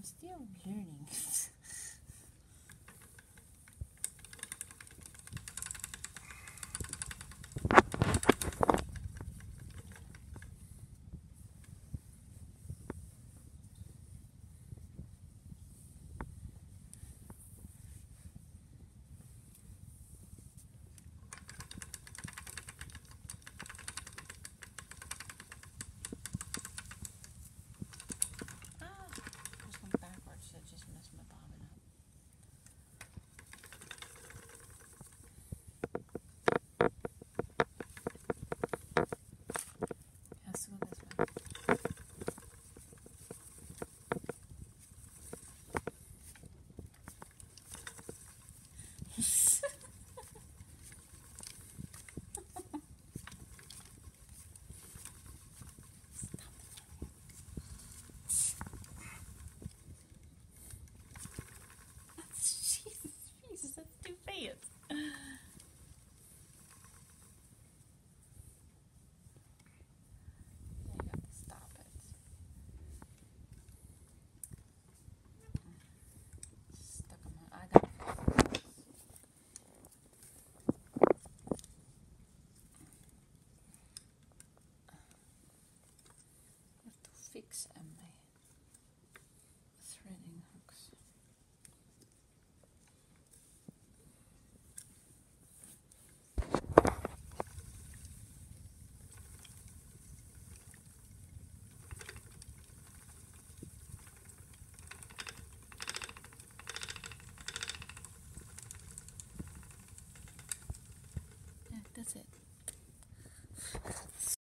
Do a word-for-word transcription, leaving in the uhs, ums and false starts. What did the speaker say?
still learning. Backwards, so it just messed my bobbin up. Has to go this way. Jesus, that's too fast. You got to stop it. Stuck in my. I got it. I have to fix my threading hooks. Yeah, that's it.